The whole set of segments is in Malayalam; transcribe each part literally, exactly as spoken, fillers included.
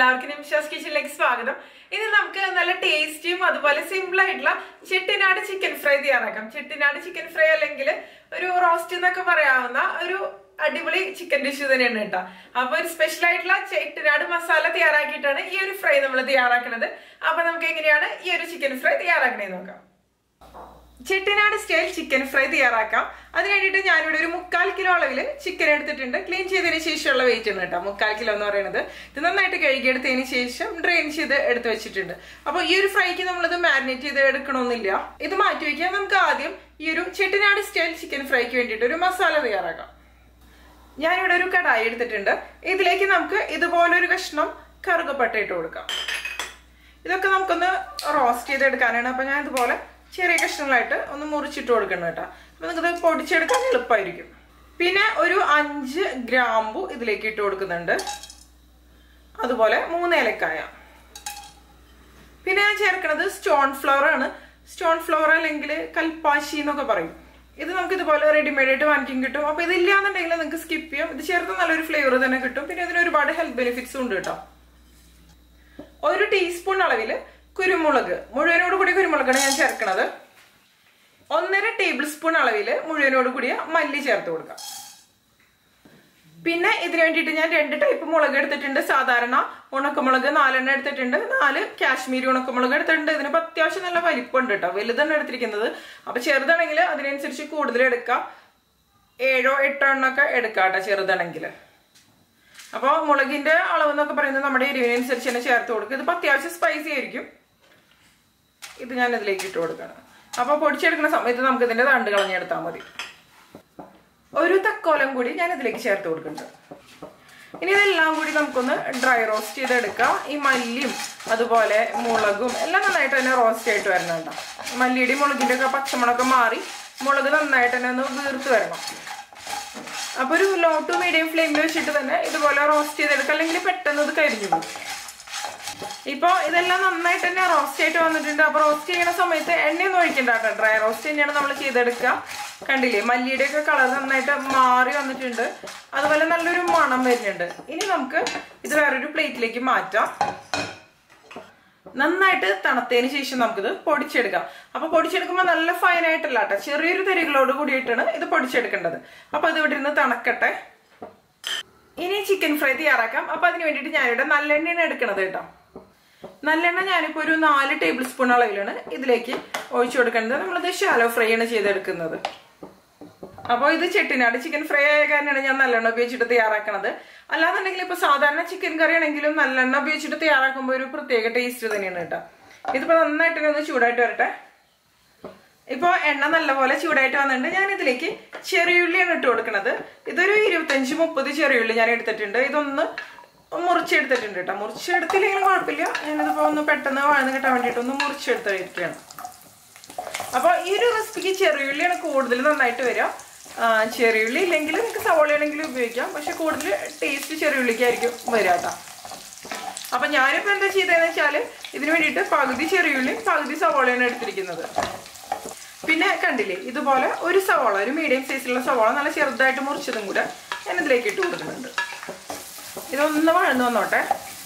എല്ലാവർക്കും നിമിഷാസ് കിച്ചണിലേക്ക് സ്വാഗതം. ഇനി നമുക്ക് നല്ല ടേസ്റ്റിയും അതുപോലെ സിമ്പിൾ ആയിട്ടുള്ള ചെട്ടിനാട് ചിക്കൻ ഫ്രൈ തയ്യാറാക്കാം. ചെട്ടിനാട് ചിക്കൻ ഫ്രൈ അല്ലെങ്കിൽ ഒരു റോസ്റ്റ് എന്നൊക്കെ പറയാവുന്ന ഒരു അടിപൊളി ചിക്കൻ ഡിഷ് തന്നെയാണ് കേട്ടോ. അപ്പൊ ഒരു സ്പെഷ്യൽ ആയിട്ടുള്ള ചെട്ടിനാട് മസാല തയ്യാറാക്കിയിട്ടാണ് ഈ ഒരു ഫ്രൈ നമ്മൾ തയ്യാറാക്കുന്നത്. അപ്പൊ നമുക്ക് എങ്ങനെയാണ് ഈ ഒരു ചിക്കൻ ഫ്രൈ തയ്യാറാക്കണേന്ന് നോക്കാം. ചെട്ടിനാട് സ്റ്റൈൽ ചിക്കൻ ഫ്രൈ തയ്യാറാക്കാം. അതിന് വേണ്ടിയിട്ട് ഞാനിവിടെ ഒരു മുക്കാൽ കിലോ അളവില് ചിക്കൻ എടുത്തിട്ടുണ്ട്. ക്ലീൻ ചെയ്തതിന് ശേഷമുള്ള വെയിറ്റ് ആണ് കേട്ടോ മുക്കാൽ കിലോ എന്ന് പറയുന്നത്. ഇത് നന്നായിട്ട് കഴുകിയെടുത്തതിന് ശേഷം ഡ്രെയിൻ ചെയ്ത് എടുത്ത് വെച്ചിട്ടുണ്ട്. അപ്പൊ ഈ ഒരു ഫ്രൈക്ക് നമ്മളിത് മാരിനേറ്റ് ചെയ്ത് എടുക്കണമെന്നില്ല, ഇത് മാറ്റി വയ്ക്കാൻ. നമുക്ക് ആദ്യം ഈ ഒരു ചെട്ടിനാട് സ്റ്റൈൽ ചിക്കൻ ഫ്രൈക്ക് വേണ്ടിയിട്ട് ഒരു മസാല തയ്യാറാക്കാം. ഞാനിവിടെ ഒരു കടായി എടുത്തിട്ടുണ്ട്. ഇതിലേക്ക് നമുക്ക് ഇതുപോലൊരു കഷ്ണം കറുകപ്പട്ട ഇട്ട് കൊടുക്കാം. ഇതൊക്കെ നമുക്കൊന്ന് റോസ്റ്റ് ചെയ്തെടുക്കാനാണ്. അപ്പൊ ഞാൻ ഇതുപോലെ ചെറിയ കഷ്ണങ്ങളായിട്ട് ഒന്ന് മുറിച്ചിട്ട് കൊടുക്കണം കേട്ടോ. അപ്പൊ നിങ്ങൾക്കത് പൊടിച്ചെടുക്കാൻ എളുപ്പമായിരിക്കും. പിന്നെ ഒരു അഞ്ച് ഗ്രാമ്പു ഇതിലേക്ക് ഇട്ട് കൊടുക്കുന്നുണ്ട്. അതുപോലെ മൂന്ന് ഏലക്കായ. പിന്നെ ഞാൻ ചേർക്കുന്നത് സ്റ്റോൺ ഫ്ലവർ ആണ്. സ്റ്റോൺ ഫ്ലവർ അല്ലെങ്കിൽ കൽപ്പാശി എന്നൊക്കെ പറയും. ഇത് നമുക്ക് ഇതുപോലെ റെഡിമെയ്ഡ് ആയിട്ട് വാങ്ങിക്കാൻ കിട്ടും. അപ്പൊ ഇതില്ലാന്നുണ്ടെങ്കിൽ നിങ്ങൾക്ക് സ്കിപ്പ് ചെയ്യാം. ഇത് ചേർത്ത് നല്ലൊരു ഫ്ലേവർ തന്നെ കിട്ടും. പിന്നെ ഇതിന് ഒരുപാട് ഹെൽത്ത് ബെനിഫിറ്റ്സും ഉണ്ട് കേട്ടോ. ഒരു ടീസ്പൂൺ അളവില് കുരുമുളക്, മുഴുവനോട് കൂടിയ കുരുമുളകാണ് ഞാൻ ചേർക്കുന്നത്. ഒന്നര ടേബിൾ സ്പൂൺ അളവില് മുഴുവനോട് കൂടിയ മല്ലി ചേർത്ത് കൊടുക്കാം. പിന്നെ ഇതിനു വേണ്ടിയിട്ട് ഞാൻ രണ്ട് ടൈപ്പ് മുളക് എടുത്തിട്ടുണ്ട്. സാധാരണ ഉണക്കമുളക് നാലെണ്ണം എടുത്തിട്ടുണ്ട്. നാല് കാശ്മീരി ഉണക്കമുളക് എടുത്തിട്ടുണ്ട്. ഇതിനിപ്പോ അത്യാവശ്യം നല്ല വലിപ്പമുണ്ട് കേട്ടോ. വലുതാണ് എടുത്തിരിക്കുന്നത്. അപ്പൊ ചെറുതാണെങ്കിൽ അതിനനുസരിച്ച് കൂടുതൽ എടുക്കാം. ഏഴോ എട്ടോ എണ്ണൊക്കെ എടുക്കാം കേട്ടോ ചെറുതാണെങ്കിൽ. അപ്പൊ മുളകിന്റെ അളവ് എന്നൊക്കെ പറയുന്നത് നമ്മുടെ എരിവിനനുസരിച്ച് തന്നെ ചേർത്ത് കൊടുക്കുക. ഇതിപ്പോ അത്യാവശ്യം സ്പൈസി ആയിരിക്കും. ഇത് ഞാൻ ഇതിലേക്ക് ഇട്ട് കൊടുക്കണം. അപ്പൊ പൊടിച്ചെടുക്കുന്ന സമയത്ത് നമുക്ക് ഇതിന്റെ തണ്ട് കളഞ്ഞെടുത്താൽ മതി. ഒരു തക്കോലം കൂടി ഞാൻ ഇതിലേക്ക് ചേർത്ത് കൊടുക്കുന്നുണ്ട്. ഇനി ഇതെല്ലാം കൂടി നമുക്കൊന്ന് ഡ്രൈ റോസ്റ്റ് ചെയ്തെടുക്കാം. ഈ മല്ലിയും അതുപോലെ മുളകും എല്ലാം നന്നായിട്ട് തന്നെ റോസ്റ്റ് ആയിട്ട് വരണം. മല്ലിയുടെയും മുളകിന്റെ ഒക്കെ പച്ചമുളകൊക്കെ മാറി മുളക് നന്നായിട്ട് തന്നെ ഒന്ന് വീർത്ത് വരണം. അപ്പൊ ഒരു ലോ ടു മീഡിയം ഫ്ലെയിമിൽ വെച്ചിട്ട് തന്നെ ഇതുപോലെ റോസ്റ്റ് ചെയ്തെടുക്കുക, അല്ലെങ്കിൽ പെട്ടെന്ന് ഇത് കരിഞ്ഞു പോകും. ഇപ്പൊ ഇതെല്ലാം നന്നായിട്ട് തന്നെ റോസ്റ്റ് ആയിട്ട് വന്നിട്ടുണ്ട്. അപ്പൊ റോസ്റ്റ് ചെയ്യുന്ന സമയത്ത് എണ്ണയൊന്നും ഒഴിക്കണ്ട കേട്ടോ. ഡ്രൈ റോസ്റ്റ് തന്നെയാണ് നമ്മൾ ചെയ്തെടുക്കുക. കണ്ടില്ലേ, മല്ലിയുടെ ഒക്കെ കളർ നന്നായിട്ട് മാറി വന്നിട്ടുണ്ട്. അതുപോലെ നല്ലൊരു മണം വരുന്നുണ്ട്. ഇനി നമുക്ക് ഇത് വേറൊരു പ്ലേറ്റിലേക്ക് മാറ്റാം. നന്നായിട്ട് തണുത്തതിന് ശേഷം നമുക്കിത് പൊടിച്ചെടുക്കാം. അപ്പൊ പൊടിച്ചെടുക്കുമ്പോൾ നല്ല ഫൈൻ ആയിട്ടല്ല കേട്ടോ, ചെറിയൊരു തരികളോട് കൂടിയിട്ടാണ് ഇത് പൊടിച്ചെടുക്കേണ്ടത്. അപ്പൊ അത് ഇവിടെ നിന്ന് തണക്കട്ടെ. ഇനി ചിക്കൻ ഫ്രൈ തയ്യാറാക്കാം. അപ്പൊ അതിന് വേണ്ടിയിട്ട് ഞാനിവിടെ നല്ലെണ്ണയാണ് എടുക്കണത് കേട്ടോ. നല്ലെണ്ണ ഞാനിപ്പോ ഒരു നാല് ടേബിൾ സ്പൂൺ അളവിലാണ് ഇതിലേക്ക് ഒഴിച്ചു കൊടുക്കുന്നത്. നമ്മളിത് ഷാലോ ഫ്രൈ ആണ് ചെയ്തെടുക്കുന്നത്. അപ്പൊ ഇത് ചെട്ടിനാട് ചിക്കൻ ഫ്രൈ ആയ കാരണമാണ് ഞാൻ നല്ലെണ്ണ ഉപയോഗിച്ചിട്ട് തയ്യാറാക്കണത്. അല്ലാന്നുണ്ടെങ്കിൽ ഇപ്പൊ സാധാരണ ചിക്കൻ കറി ആണെങ്കിലും നല്ലെണ്ണ ഉപയോഗിച്ചിട്ട് തയ്യാറാക്കുമ്പോൾ ഒരു പ്രത്യേക ടേസ്റ്റ് തന്നെയാണ് കേട്ടോ. ഇതിപ്പോ നന്നായിട്ട് തന്നെ ഒന്ന് ചൂടായിട്ട് വരട്ടെ. ഇപ്പൊ എണ്ണ നല്ലപോലെ ചൂടായിട്ട് വന്നിട്ടുണ്ട്. ഞാൻ ഇതിലേക്ക് ചെറിയുള്ളിയാണ് ഇട്ട് കൊടുക്കുന്നത്. ഇതൊരു ഇരുപത്തഞ്ച് മുപ്പത് ചെറിയുള്ളി ഞാൻ എടുത്തിട്ടുണ്ട്. ഇതൊന്ന് മുറിച്ചെടുത്തിട്ടുണ്ട് കേട്ടോ. മുറിച്ചെടുത്തില്ലെങ്കിലും കുഴപ്പമില്ല. ഞാനിതിപ്പോ ഒന്ന് പെട്ടെന്ന് വഴന്ന് കിട്ടാൻ വേണ്ടിയിട്ട് ഒന്ന് മുറിച്ചെടുത്തിരിക്കുകയാണ്. അപ്പൊ ഈ ഒരു റെസിപ്പിക്ക് ചെറിയുള്ളിയാണ് കൂടുതൽ നന്നായിട്ട് വരിക. ചെറിയുള്ളി ഇല്ലെങ്കിൽ നിങ്ങൾക്ക് സവോളയാണെങ്കിലും ഉപയോഗിക്കാം. പക്ഷെ കൂടുതൽ ടേസ്റ്റ് ചെറിയുള്ളിക്കായിരിക്കും വരിക കേട്ടോ. അപ്പൊ ഞാനിപ്പോ എന്താ ചെയ്തതെന്ന് വെച്ചാല് ഇതിന് വേണ്ടിയിട്ട് പകുതി ചെറിയുള്ളിയും പകുതി സവോളയാണ് എടുത്തിരിക്കുന്നത്. പിന്നെ കണ്ടില്ലേ, ഇതുപോലെ ഒരു സവോള, ഒരു മീഡിയം സൈസിലുള്ള സവോള നല്ല ചെറുതായിട്ട് മുറിച്ചതും കൂടെ ഞാൻ ഇതിലേക്ക് ഇട്ട് കൊടുക്കുന്നുണ്ട്. ഇതൊന്ന് വഴന്നു വന്നോട്ടെ.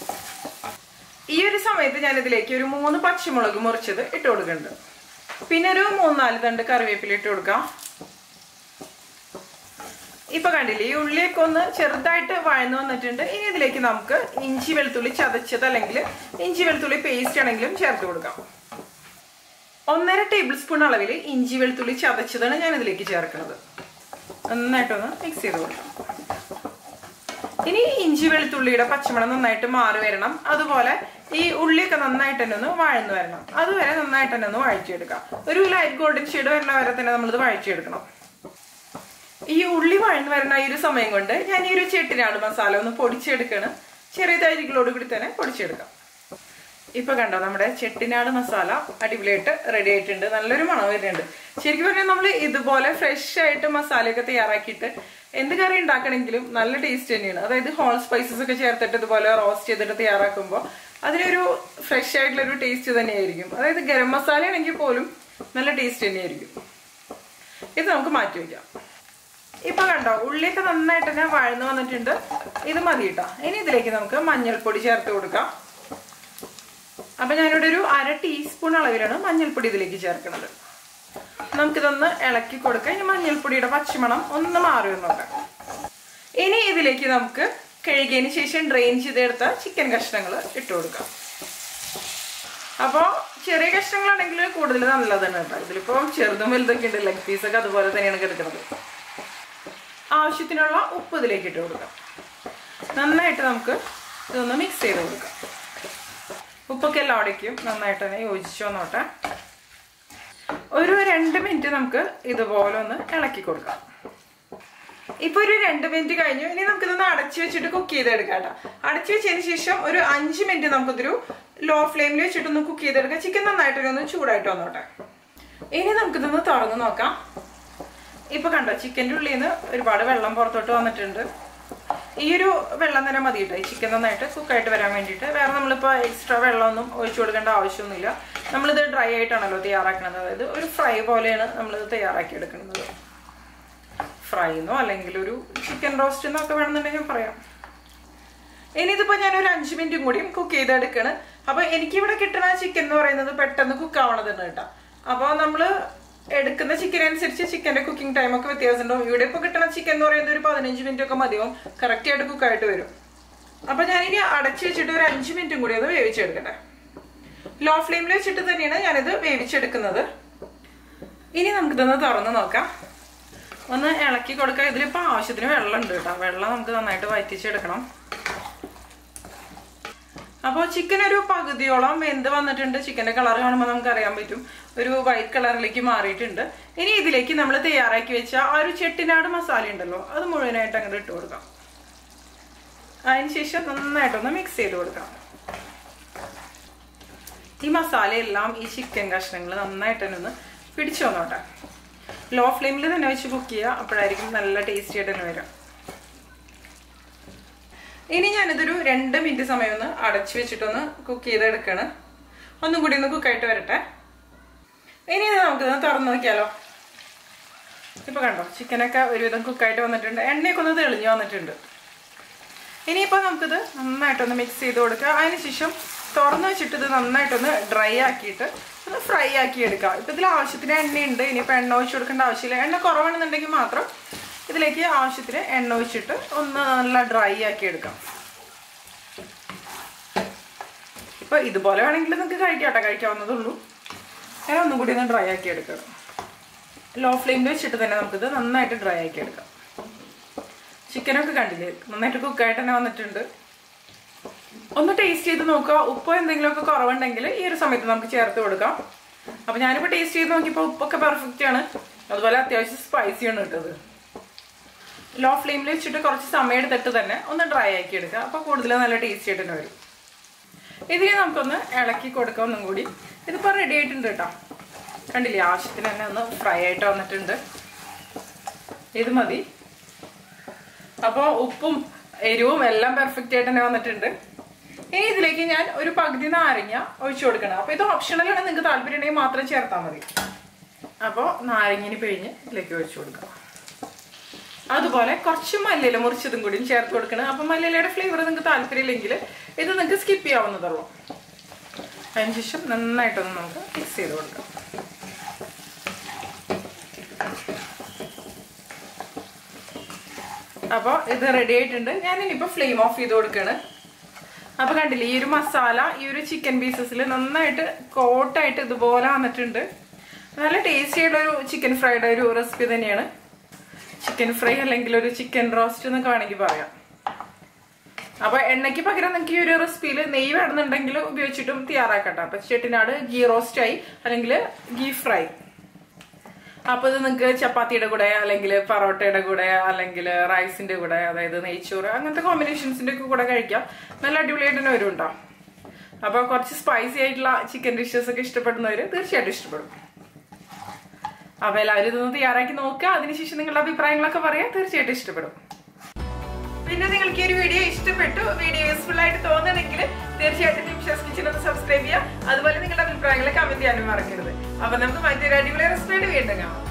ഈ ഒരു സമയത്ത് ഞാൻ ഇതിലേക്ക് ഒരു മൂന്ന് പച്ചമുളക് മുറിച്ചത് ഇട്ട് കൊടുക്കുന്നുണ്ട്. പിന്നെ ഒരു മൂന്നാല് തണ്ട് കറിവേപ്പില ഇട്ട് കൊടുക്കാം. ഇപ്പൊ കണ്ടില്ലേ, ഈ ഉള്ളിയൊക്കെ ഒന്ന് ചെറുതായിട്ട് വഴന്നു വന്നിട്ടുണ്ട്. ഇനി ഇതിലേക്ക് നമുക്ക് ഇഞ്ചി വെളുത്തുള്ളി ചതച്ചത് അല്ലെങ്കിൽ ഇഞ്ചി വെളുത്തുള്ളി പേസ്റ്റ് ആണെങ്കിലും ചേർത്ത് കൊടുക്കാം. ഒന്നര ടേബിൾ സ്പൂൺ അളവിൽ ഇഞ്ചി വെളുത്തുള്ളി ചതച്ചതാണ് ഞാൻ ഇതിലേക്ക് ചേർക്കുന്നത്. നന്നായിട്ടൊന്ന് മിക്സ് ചെയ്ത് കൊടുക്കാം. ഇനി ഇഞ്ചി വെളുത്തുള്ളിയുടെ പച്ചമണം നന്നായിട്ട് മാറി വരണം. അതുപോലെ ഈ ഉള്ളിയൊക്കെ നന്നായിട്ട് തന്നെ ഒന്ന് വഴന്നു വരണം. അതുവരെ നന്നായിട്ട് തന്നെ ഒന്ന് വഴറ്റിയെടുക്കാം. ഒരു ലൈറ്റ് ഗോൾഡൻ ഷെയ്ഡ് വരുന്ന വരെ തന്നെ നമ്മളിത് വഴറ്റിയെടുക്കണം. ഈ ഉള്ളി വഴന്നു വരുന്ന ഈ ഒരു സമയം കൊണ്ട് ഞാൻ ഈ ഒരു ചെട്ടിനാട് മസാല ഒന്ന് പൊടിച്ചെടുക്കണം. ചെറിയ തരികളോട് കൂടി തന്നെ പൊടിച്ചെടുക്കാം. ഇപ്പൊ കണ്ടോ, നമ്മുടെ ചെട്ടിനാട് മസാല അടിപൊളിയായിട്ട് റെഡി ആയിട്ടുണ്ട്. നല്ലൊരു മണം വരുന്നുണ്ട്. ശരിക്കും പറഞ്ഞാൽ നമ്മൾ ഇതുപോലെ ഫ്രഷ് ആയിട്ട് മസാലയൊക്കെ തയ്യാറാക്കിയിട്ട് എന്ത് കറി ഉണ്ടാക്കണമെങ്കിലും നല്ല ടേസ്റ്റ് തന്നെയാണ്. അതായത് ഹോൾ സ്പൈസസ് ഒക്കെ ചേർത്തിട്ട് ഇതുപോലെ റോസ്റ്റ് ചെയ്തിട്ട് തയ്യാറാക്കുമ്പോൾ അതിനൊരു ഫ്രഷ് ആയിട്ടുള്ള ഒരു ടേസ്റ്റ് തന്നെയായിരിക്കും. അതായത് ഗരം മസാല ആണെങ്കിൽ പോലും നല്ല ടേസ്റ്റ് തന്നെയായിരിക്കും. ഇത് നമുക്ക് മാറ്റി വയ്ക്കാം. ഇപ്പൊ കണ്ടോ ഉള്ളിയൊക്കെ നന്നായിട്ട് തന്നെ വഴന്നു വന്നിട്ടുണ്ട്. ഇത് മതി കേട്ടോ. ഇനി ഇതിലേക്ക് നമുക്ക് മഞ്ഞൾപ്പൊടി ചേർത്ത് കൊടുക്കാം. അപ്പൊ ഞാനിവിടെ ഒരു അര ടീസ്പൂൺ അളവിലാണ് മഞ്ഞൾപ്പൊടി ഇതിലേക്ക് ചേർക്കുന്നത്. നമുക്കിതൊന്ന് ഇളക്കി കൊടുക്കാം. ഇനി മഞ്ഞൾപ്പൊടിയുടെ പച്ചമണം ഒന്ന് മാറി നോക്കാം. ഇനി ഇതിലേക്ക് നമുക്ക് കഴുകിയതിന് ശേഷം ഡ്രെയിൻ ചെയ്തെടുത്ത ചിക്കൻ കഷ്ണങ്ങൾ ഇട്ട് കൊടുക്കാം. അപ്പോൾ ചെറിയ കഷ്ണങ്ങളാണെങ്കിൽ കൂടുതൽ നല്ലതാണ് കേട്ടോ. ഇതിലിപ്പോൾ ചെറുതും വലുതൊക്കെ ഉണ്ട്. ലെഗ് പീസൊക്കെ അതുപോലെ തന്നെയാണ് കിടക്കുന്നത്. ആവശ്യത്തിനുള്ള ഉപ്പ് ഇതിലേക്ക് ഇട്ട് കൊടുക്കാം. നന്നായിട്ട് നമുക്ക് ഇതൊന്ന് മിക്സ് ചെയ്ത് കൊടുക്കാം. ഉപ്പൊക്കെ എല്ലാവിടേക്കും നന്നായിട്ട് തന്നെ യോജിച്ചു വന്നോട്ടെ. ഒരു രണ്ട് മിനിറ്റ് നമുക്ക് ഇതുപോലെ ഒന്ന് ഇളക്കി കൊടുക്കാം. ഇപ്പൊ ഒരു രണ്ട് മിനിറ്റ് കഴിഞ്ഞു. ഇനി നമുക്കിതൊന്ന് അടച്ചു വെച്ചിട്ട് കുക്ക് ചെയ്തെടുക്കാം കേട്ടോ. അടച്ചു വെച്ചതിന് ശേഷം ഒരു അഞ്ച് മിനിറ്റ് നമുക്കിതൊരു ലോ ഫ്ലെയിമിൽ വെച്ചിട്ടൊന്ന് കുക്ക് ചെയ്തെടുക്കാം. ചിക്കൻ നന്നായിട്ടൊന്ന് ചൂടായിട്ട് വന്നോട്ടെ. ഇനി നമുക്കിതൊന്ന് തുറന്ന് നോക്കാം. ഇപ്പൊ കണ്ടോ ചിക്കൻ്റെ ഉള്ളിൽ നിന്ന് ഒരുപാട് വെള്ളം പുറത്തോട്ട് വന്നിട്ടുണ്ട്. ഈ ഒരു വെള്ളം തന്നെ മതി കേട്ടോ ഈ ചിക്കൻ നന്നായിട്ട് കുക്കായിട്ട് വരാൻ വേണ്ടിയിട്ട്. വേറെ നമ്മളിപ്പോൾ എക്സ്ട്രാ വെള്ളമൊന്നും ഒഴിച്ചു കൊടുക്കേണ്ട ആവശ്യമൊന്നുമില്ല. നമ്മളിത് ഡ്രൈ ആയിട്ടാണല്ലോ തയ്യാറാക്കുന്നത്. അതായത് ഒരു ഫ്രൈ പോലെയാണ് നമ്മളിത് തയ്യാറാക്കി എടുക്കുന്നത്. ഫ്രൈ എന്നോ അല്ലെങ്കിൽ ഒരു ചിക്കൻ റോസ്റ്റ് എന്നൊക്കെ വേണമെന്നുണ്ടെങ്കിൽ പറയാം. ഇനി ഇതിപ്പോൾ ഞാനൊരു അഞ്ച് മിനിറ്റും കൂടിയും കുക്ക് ചെയ്തെടുക്കണം. അപ്പോൾ എനിക്കിവിടെ കിട്ടുന്ന ചിക്കൻ എന്ന് പറയുന്നത് പെട്ടെന്ന് കുക്ക് ആവണതാണ് കേട്ടോ. അപ്പോൾ നമ്മൾ എടുക്കുന്ന ചിക്കൻ അനുസരിച്ച് ചിക്കൻ്റെ കുക്കിംഗ് ടൈമൊക്കെ വ്യത്യാസമുണ്ടാവും. ഇവിടെ ഇപ്പോൾ കിട്ടുന്ന ചിക്കൻ എന്ന് പറയുന്നത് ഒരു പതിനഞ്ച് മിനിറ്റ് ഒക്കെ മതിയാവും. കറക്റ്റായിട്ട് കുക്കായിട്ട് വരും. അപ്പോൾ ഞാനിനി അടച്ചു വെച്ചിട്ട് ഒരു അഞ്ച് മിനിറ്റും കൂടി അത് വേവിച്ചെടുക്കട്ടെ. ലോ ഫ്ലെയിമിൽ വെച്ചിട്ട് തന്നെയാണ് ഞാനിത് വേവിച്ചെടുക്കുന്നത്. ഇനി നമുക്കിതൊന്ന് തുറന്ന് നോക്കാം. ഒന്ന് ഇളക്കി കൊടുക്കാം. ഇതിലിപ്പോൾ ആവശ്യത്തിന് വെള്ളം ഉണ്ട് കേട്ടോ. വെള്ളം നമുക്ക് നന്നായിട്ട് വറ്റിച്ചെടുക്കണം. അപ്പോൾ ചിക്കൻ ഒരു പകുതിയോളം വെന്ത് വന്നിട്ടുണ്ട്. ചിക്കൻ്റെ കളർ കാണുമ്പോൾ നമുക്ക് അറിയാൻ പറ്റും ഒരു വൈറ്റ് കളറിലേക്ക് മാറിയിട്ടുണ്ട്. ഇനി ഇതിലേക്ക് നമ്മൾ തയ്യാറാക്കി വെച്ച ആ ഒരു ചെട്ടിനാട് മസാല ഉണ്ടല്ലോ അത് മുഴുവനായിട്ട് അങ്ങോട്ട് ഇട്ട് കൊടുക്കാം. അതിനുശേഷം നന്നായിട്ടൊന്ന് മിക്സ് ചെയ്ത് കൊടുക്കാം. ഈ മസാലയെല്ലാം ഈ ചിക്കൻ കഷ്ണങ്ങൾ നന്നായിട്ട് തന്നെ ഒന്ന് പിടിച്ചു വന്നോട്ടെ. ലോ ഫ്ലെയിമിൽ തന്നെ വെച്ച് കുക്ക് ചെയ്യുക. അപ്പോഴായിരിക്കും നല്ല ടേസ്റ്റി ആയിട്ട് തന്നെ വരാം. ഇനി ഞാനിതൊരു രണ്ട് മിനിറ്റ് സമയം ഒന്ന് അടച്ചു വെച്ചിട്ടൊന്ന് കുക്ക് ചെയ്തെടുക്കാണ്. ഒന്നും കൂടി ഒന്ന് കുക്കായിട്ട് വരട്ടെ. ഇനി നമുക്കിത് തുറന്നു നോക്കിയാലോ. ഇപ്പൊ കണ്ടോ ചിക്കനൊക്കെ ഒരുവിധം കുക്കായിട്ട് വന്നിട്ടുണ്ട്. എണ്ണയൊക്കെ ഒന്ന് തെളിഞ്ഞു വന്നിട്ടുണ്ട്. ഇനിയിപ്പോൾ നമുക്കിത് നന്നായിട്ടൊന്ന് മിക്സ് ചെയ്ത് കൊടുക്കുക. അതിനുശേഷം തുറന്നു വെച്ചിട്ട് ഇത് നന്നായിട്ടൊന്ന് ഡ്രൈ ആക്കിയിട്ട് ഒന്ന് ഫ്രൈ ആക്കി എടുക്കാം. ഇപ്പം ഇതിൽ ആവശ്യത്തിന് എണ്ണയുണ്ട്. ഇനിയിപ്പോൾ എണ്ണ ഒഴിച്ച് കൊടുക്കേണ്ട ആവശ്യമില്ല. എണ്ണ കുറവാണെന്നുണ്ടെങ്കിൽ മാത്രം ഇതിലേക്ക് ആവശ്യത്തിന് എണ്ണ ഒഴിച്ചിട്ട് ഒന്ന് നല്ല ഡ്രൈ ആക്കി എടുക്കാം. ഇപ്പോൾ ഇതുപോലെ വേണമെങ്കിൽ നിങ്ങൾക്ക് കഴിക്കാട്ടോ. കഴിക്കാവുന്നതുള്ളൂ. ഞാൻ ഒന്നും കൂടി ഒന്ന് ഡ്രൈ ആക്കി എടുക്കണം. ലോ ഫ്ലെയിമിൽ വെച്ചിട്ട് തന്നെ നമുക്കിത് നന്നായിട്ട് ഡ്രൈ ആക്കി എടുക്കാം. ചിക്കനൊക്കെ കണ്ടില്ലേ നന്നായിട്ട് കുക്കായിട്ട് തന്നെ വന്നിട്ടുണ്ട്. ഒന്ന് ടേസ്റ്റ് ചെയ്ത് നോക്കുക. ഉപ്പ് എന്തെങ്കിലുമൊക്കെ കുറവുണ്ടെങ്കിൽ ഈ ഒരു സമയത്ത് നമുക്ക് ചേർത്ത് കൊടുക്കാം. അപ്പോൾ ഞാനിപ്പോൾ ടേസ്റ്റ് ചെയ്ത് നോക്കിയപ്പോൾ ഉപ്പൊക്കെ പെർഫെക്റ്റ് ആണ്. അതുപോലെ അത്യാവശ്യം സ്പൈസിയാണ് കിട്ടത്. ലോ ഫ്ലെയിമിൽ വെച്ചിട്ട് കുറച്ച് സമയം എടുത്തിട്ട് തന്നെ ഒന്ന് ഡ്രൈ ആക്കി എടുക്കുക. അപ്പോൾ കൂടുതൽ നല്ല ടേസ്റ്റി ആയിട്ട് തന്നെ വരും. ഇതിനെ നമുക്കൊന്ന് ഇളക്കി കൊടുക്കാം ഒന്നും കൂടി. ഇതിപ്പോൾ റെഡി ആയിട്ടുണ്ട് കേട്ടോ. കണ്ടില്ലേ ആവശ്യത്തിന് തന്നെ ഒന്ന് ഫ്രൈ ആയിട്ട് വന്നിട്ടുണ്ട്. ഇത് മതി. അപ്പോൾ ഉപ്പും എരിവും എല്ലാം പെർഫെക്റ്റ് ആയിട്ട് തന്നെ വന്നിട്ടുണ്ട്. ഇനി ഇതിലേക്ക് ഞാൻ ഒരു പകുതി നാരങ്ങ ഒഴിച്ചു കൊടുക്കണം. അപ്പോൾ ഇത് ഓപ്ഷണലാണ്. നിങ്ങൾക്ക് താല്പര്യം ഉണ്ടെങ്കിൽ മാത്രം ചേർത്താൽ മതി. അപ്പോൾ നാരങ്ങിന് പിഴിഞ്ഞ് ഇതിലേക്ക് ഒഴിച്ചു കൊടുക്കാം. അതുപോലെ കുറച്ച് മല്ലിയില മുറിച്ചതും കൂടിയും ചേർത്ത് കൊടുക്കണം. അപ്പം മല്ലിയിലയുടെ ഫ്ലേവർ നിങ്ങൾക്ക് താല്പര്യമില്ലെങ്കിൽ ഇത് നിങ്ങൾക്ക് സ്കിപ്പ് ചെയ്യാവുന്നതുള്ളൂ. അതിനുശേഷം നന്നായിട്ടൊന്ന് നമുക്ക് മിക്സ് ചെയ്ത് കൊടുക്കാം. അപ്പോൾ ഇത് റെഡി ആയിട്ടുണ്ട്. ഞാനിനിപ്പോൾ ഫ്ലെയിം ഓഫ് ചെയ്ത് കൊടുക്കുകയാണ്. അപ്പോൾ കണ്ടില്ലേ ഈ ഒരു മസാല ഈ ഒരു ചിക്കൻ പീസസിൽ നന്നായിട്ട് കോട്ടായിട്ട് ഇതുപോലെ വന്നിട്ടുണ്ട്. നല്ല ടേസ്റ്റി ആയിട്ടൊരു ചിക്കൻ ഫ്രൈയുടെ ഒരു റെസിപ്പി തന്നെയാണ്. ചിക്കൻ ഫ്രൈ അല്ലെങ്കിൽ ഒരു ചിക്കൻ റോസ്റ്റ് എന്നൊക്കെ വേണമെങ്കിൽ പറയാം. അപ്പോൾ എണ്ണയ്ക്ക് പകരം നിങ്ങൾക്ക് ഈ ഒരു റെസിപ്പിയിൽ നെയ്യ് വേണമെന്നുണ്ടെങ്കിൽ ഉപയോഗിച്ചിട്ടും തയ്യാറാക്കട്ടെ. അപ്പോൾ ചെട്ടിനാട് ഗീ റോസ്റ്റ് ആയി അല്ലെങ്കിൽ ഗീ ഫ്രൈ. അപ്പോൾ ഇത് നിങ്ങൾക്ക് ചപ്പാത്തിയുടെ കൂടെ അല്ലെങ്കിൽ പൊറോട്ടയുടെ കൂടെ അല്ലെങ്കിൽ റൈസിന്റെ കൂടെ അതായത് നെയ്ച്ചോറ് അങ്ങനത്തെ കോമ്പിനേഷൻസിന്റെ ഒക്കെ കൂടെ കഴിക്കാം. നല്ല അടിപൊളിയായിട്ട് തന്നെ വരും ഉണ്ടാവും. അപ്പോൾ കുറച്ച് സ്പൈസി ആയിട്ടുള്ള ചിക്കൻ ഡിഷസ് ഒക്കെ ഇഷ്ടപ്പെടുന്നവർ തീർച്ചയായിട്ടും ഇഷ്ടപ്പെടും. അപ്പോൾ എല്ലാവരും ഇതൊന്ന് തയ്യാറാക്കി നോക്കുക. അതിനുശേഷം നിങ്ങളുടെ അഭിപ്രായങ്ങളൊക്കെ പറയാം. തീർച്ചയായിട്ടും ഇഷ്ടപ്പെടും. പിന്നെ നിങ്ങൾക്ക് ഈ ഒരു വീഡിയോ ഇഷ്ടപ്പെട്ടു, വീഡിയോ യൂസ്ഫുൾ ആയിട്ട് തോന്നണമെങ്കിൽ തീർച്ചയായിട്ടും നിംഷാസ് കിച്ചൺ ഒന്ന് സബ്സ്ക്രൈബ് ചെയ്യുക. അതുപോലെ നിങ്ങളുടെ അഭിപ്രായങ്ങൾ കമന്റ് ചെയ്യാനും മറക്കരുത്. അപ്പൊ നമുക്ക് മറ്റൊരു അടിപൊളി റെസിപ്പിയായിട്ട് വീണ്ടും കാണാം.